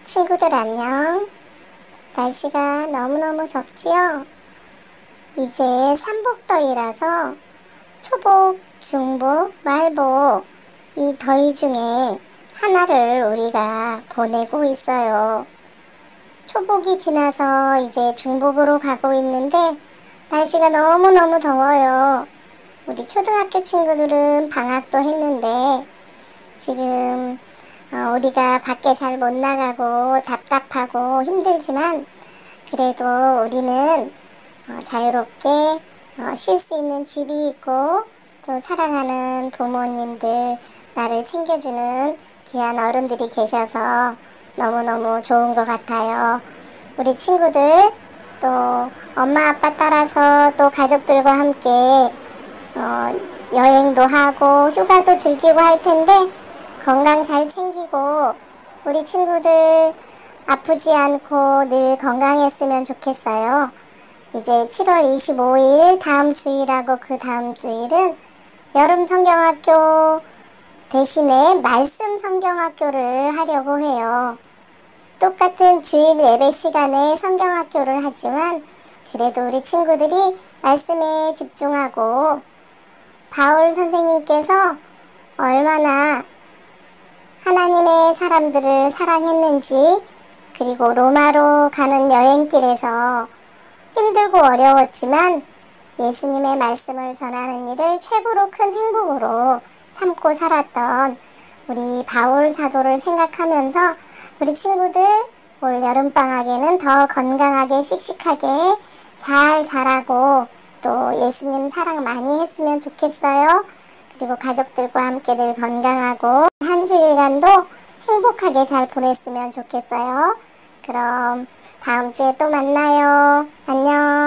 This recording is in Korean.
친구들 안녕. 날씨가 너무너무 덥지요? 이제 삼복더위라서 초복, 중복, 말복 이 더위 중에 하나를 우리가 보내고 있어요. 초복이 지나서 이제 중복으로 가고 있는데 날씨가 너무너무 더워요. 우리 초등학교 친구들은 방학도 했는데 지금 우리가 밖에 잘 못 나가고 답답하고 힘들지만 그래도 우리는 자유롭게 쉴 수 있는 집이 있고 또 사랑하는 부모님들 나를 챙겨주는 귀한 어른들이 계셔서 너무너무 좋은 것 같아요. 우리 친구들 또 엄마 아빠 따라서 또 가족들과 함께 여행도 하고 휴가도 즐기고 할 텐데 건강 잘 챙기고 우리 친구들 아프지 않고 늘 건강했으면 좋겠어요. 이제 7월 25일 다음 주일하고 그 다음 주일은 여름 성경학교 대신에 말씀 성경학교를 하려고 해요. 똑같은 주일 예배 시간에 성경학교를 하지만 그래도 우리 친구들이 말씀에 집중하고 바울 선생님께서 얼마나 하나님의 사람들을 사랑했는지 그리고 로마로 가는 여행길에서 힘들고 어려웠지만 예수님의 말씀을 전하는 일을 최고로 큰 행복으로 삼고 살았던 우리 바울 사도를 생각하면서 우리 친구들 올 여름방학에는 더 건강하게 씩씩하게 잘 자라고 또 예수님 사랑 많이 했으면 좋겠어요. 그리고 가족들과 함께 늘 건강하고 한 주일간도 행복하게 잘 보냈으면 좋겠어요. 그럼 다음 주에 또 만나요. 안녕.